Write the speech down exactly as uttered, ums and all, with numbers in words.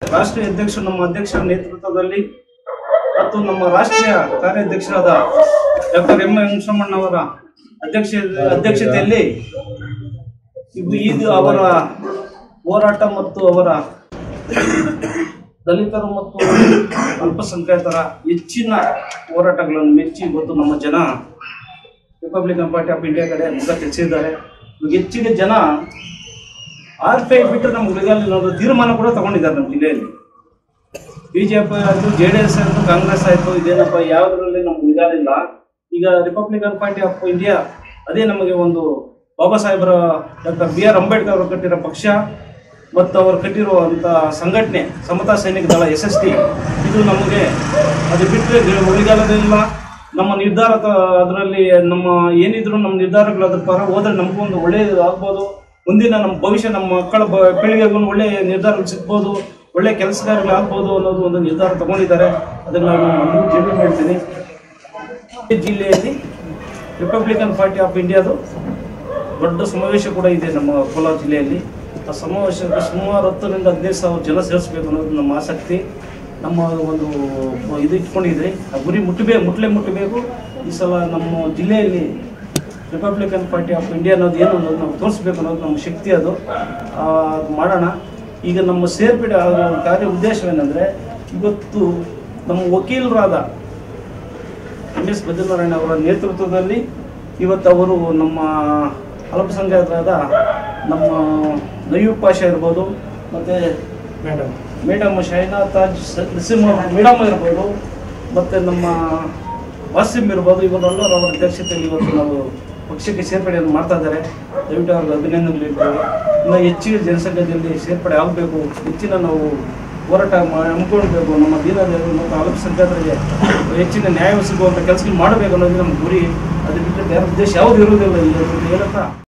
ರಾಷ್ಟ್ರೀಯ ಅಧ್ಯಕ್ಷರು ನಮ್ಮ ಅಧ್ಯಕ್ಷರ ನೇತೃತ್ವದಲ್ಲಿ ಮತ್ತು ನಮ್ಮ ರಾಷ್ಟ್ರೀಯ ಕಾರ್ಯಾಧ್ಯಕ್ಷರಾದ ಡಾಕ್ಟರ್ ಎಂ ವೆಂಕಟರಮಣ್ಣವರ ಅಧ್ಯಕ್ಷ ಅಧ್ಯಕ್ಷತೆಯಲ್ಲಿ ಇದು ಅವರ ಹೋರಾಟ ಮತ್ತು ಅವರ ದಲಿತರು ಮತ್ತು ಅಲ್ಪಸಂಖ್ಯಾತರ ಹೆಚ್ಚಿನ ಹೋರಾಟಗಳನ್ನು ಮೆಚ್ಚಿ ಇವತ್ತು ನಮ್ಮ ಜನ ರಿಪಬ್ಲಿಕನ್ ಪಾರ್ಟಿ ಆಫ್ ಇಂಡಿಯಾ ಕಡೆ ಮುಖ ತೆಗೆಸಿದ್ದಾರೆ. ಹೆಚ್ಚಿನ ಜನ ಆರ್ ಪಿ ಐ ಬಿಟ್ಟು ನಮ್ಮ ಉಳಿಗಾಲ ತೀರ್ಮಾನ ಕೂಡ ತಗೊಂಡಿದ್ದಾರೆ. ನಮ್ಮ ಜಿಲ್ಲೆಯಲ್ಲಿ ಬಿಜೆಪಿ ಆಯಿತು, ಜೆ ಡಿ ಎಸ್ ಆಯಿತು, ಕಾಂಗ್ರೆಸ್ ಆಯಿತು, ಇದೇನಪ್ಪ ಯಾವುದರಲ್ಲಿ ನಮ್ಗೆ ಉಳಿಗಾಲಿಲ್ಲ. ಈಗ ರಿಪಬ್ಲಿಕನ್ ಪಾರ್ಟಿ ಆಫ್ ಇಂಡಿಯಾ ಅದೇ ನಮಗೆ ಒಂದು ಬಾಬಾ ಸಾಹೇಬರ ಡಾಕ್ಟರ್ ಬಿ ಆರ್ ಅಂಬೇಡ್ಕರ್ ಅವರು ಕಟ್ಟಿರೋ ಪಕ್ಷ ಮತ್ತು ಅವರು ಕಟ್ಟಿರುವಂಥ ಸಂಘಟನೆ ಸಮತಾ ಸೈನಿಕ ದಳ ಎಸ್ ಎಸ್ ಟಿ, ಇದು ನಮಗೆ ಅದು ಬಿಟ್ಟರೆ ಉಳಿಗಾಲದಿಲ್ಲ. ನಮ್ಮ ನಿರ್ಧಾರ ಅದರಲ್ಲಿ ನಮ್ಮ ಏನಿದ್ರು ನಮ್ಮ ನಿರ್ಧಾರಗಳು ಅದ್ರ ಪರ ಹೋದ್ರೆ ನಮಗೂ ಒಂದು ಒಳ್ಳೆಯದು ಆಗ್ಬೋದು. ಮುಂದಿನ ನಮ್ಮ ಭವಿಷ್ಯ ನಮ್ಮ ಮಕ್ಕಳ ಪೀಳಿಗೆಗೂ ಒಳ್ಳೆಯ ನಿರ್ಧಾರಗಳು ಸಿಗ್ಬೋದು, ಒಳ್ಳೆಯ ಕೆಲಸಗಾರಗಳು ಆಗ್ಬೋದು ಅನ್ನೋದು ಒಂದು ನಿರ್ಧಾರ ತಗೊಂಡಿದ್ದಾರೆ. ಅದನ್ನು ನಾನು ಜಲ್ದಿ ಹೇಳ್ತೀನಿ. ಈ ಜಿಲ್ಲೆಯಲ್ಲಿ ರಿಪಬ್ಲಿಕನ್ ಪಾರ್ಟಿ ಆಫ್ ಇಂಡಿಯಾದು ದೊಡ್ಡ ಸಮಾವೇಶ ಕೂಡ ಇದೆ ನಮ್ಮ ಕೋಲಾರ ಜಿಲ್ಲೆಯಲ್ಲಿ. ಆ ಸಮಾವೇಶಕ್ಕೆ ಸುಮಾರು ಹತ್ತರಿಂದ ಹದಿನೈದು ಸಾವಿರ ಜನ ಸೇರಿಸಬೇಕು ಅನ್ನೋದು ನಮ್ಮ ಆಸಕ್ತಿ. ನಮ್ಮ ಒಂದು ಇದು ಇಟ್ಕೊಂಡಿದ್ರಿ, ಆ ಗುರಿ ಮುಟ್ಟಬೇಕು, ಮುಟ್ಲೆ ಮುಟ್ಟಬೇಕು. ಈ ಸಲ ನಮ್ಮ ಜಿಲ್ಲೆಯಲ್ಲಿ ರಿಪಬ್ಲಿಕನ್ ಪಾರ್ಟಿ ಆಫ್ ಇಂಡಿಯಾ ಅನ್ನೋದು ಏನು ಅನ್ನೋದು ನಾವು ತೋರಿಸ್ಬೇಕು ಅನ್ನೋದು ನಮ್ಮ ಶಕ್ತಿ. ಅದು ಮಾಡೋಣ. ಈಗ ನಮ್ಮ ಸೇರ್ಪಡೆ ಆಗೋ ಕಾರ್ಯ ಉದ್ದೇಶವೇನೆಂದರೆ, ಇವತ್ತು ನಮ್ಮ ವಕೀಲರಾದ ಎಂ ಎಸ್ ಬದ್ರಿನಾರಾಯಣ ಅವರ ನೇತೃತ್ವದಲ್ಲಿ ಇವತ್ತು ಅವರು ನಮ್ಮ ಅಲ್ಪಸಂಖ್ಯಾತರಾದ ನಮ್ಮ ನಯೂಬ್ ಪಾಷಾ ಇರ್ಬೋದು, ಮತ್ತು madam madam Shaina Taj Naseem madam ಇರ್ಬೋದು, ಮತ್ತು ನಮ್ಮ ವಾಸಿಮ್ ಇರ್ಬೋದು. ಇವರೆಲ್ಲರೂ ಅವರ ಅಧ್ಯಕ್ಷತೆಯಲ್ಲಿ ಇವತ್ತು ನಾವು ಪಕ್ಷಕ್ಕೆ ಸೇರ್ಪಡೆಯನ್ನು ಮಾಡ್ತಾ ಇದ್ದಾರೆ. ದಯವಿಟ್ಟು ಅವ್ರಿಗೆ ಅಭಿನಂದನೆ ನೀಡ್ತೇವೆ. ಇನ್ನು ಹೆಚ್ಚಿನ ಜನಸಂಖ್ಯೆಯಲ್ಲಿ ಸೇರ್ಪಡೆ ಆಗಬೇಕು, ಹೆಚ್ಚಿನ ನಾವು ಹೋರಾಟ ಹಮ್ಮಿಕೊಳ್ಬೇಕು. ನಮ್ಮ ದೀನದಲಿತರು ಮತ್ತು ಅಲ್ಪಸಂಖ್ಯಾತರಿಗೆ ಹೆಚ್ಚಿನ ನ್ಯಾಯ ಸಿಗುವಂಥ ಕೆಲಸ ಮಾಡಬೇಕು ಅನ್ನೋದು ನಮ್ಮ ಗುರಿ. ಅದು ಬಿಟ್ಟರೆ ಬೇರೆ ಉದ್ದೇಶ ಯಾವುದು ಇರುವುದಿಲ್ಲ. ಇಲ್ಲಿ ಏನಂತ